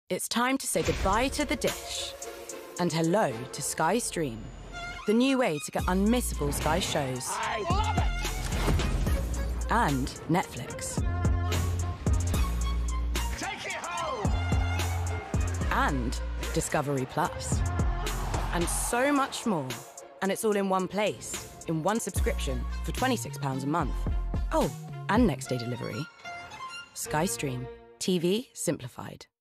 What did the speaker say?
It's time to say goodbye to the dish and hello to Sky Stream, the new way to get unmissable Sky shows. I love it! And Netflix. Take it home! And Discovery Plus. And so much more. And it's all in one place, in one subscription for £26 a month. Oh, and next day delivery. Sky Stream. TV simplified.